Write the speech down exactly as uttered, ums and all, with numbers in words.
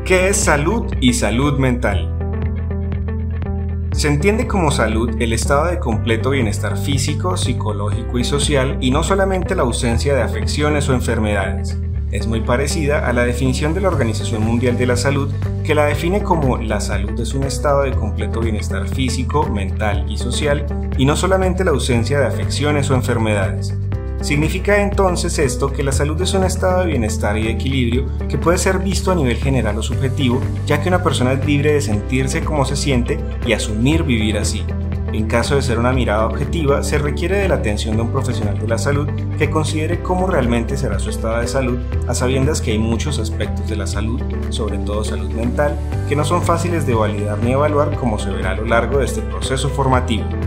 ¿Qué es salud y salud mental? Se entiende como salud el estado de completo bienestar físico, psicológico y social, y no solamente la ausencia de afecciones o enfermedades. Es muy parecida a la definición de la Organización Mundial de la Salud, que la define como la salud es un estado de completo bienestar físico, mental y social, y no solamente la ausencia de afecciones o enfermedades. Significa entonces esto que la salud es un estado de bienestar y de equilibrio que puede ser visto a nivel general o subjetivo, ya que una persona es libre de sentirse como se siente y asumir vivir así. En caso de ser una mirada objetiva, se requiere de la atención de un profesional de la salud que considere cómo realmente será su estado de salud, a sabiendas que hay muchos aspectos de la salud, sobre todo salud mental, que no son fáciles de validar ni evaluar, como se verá a lo largo de este proceso formativo.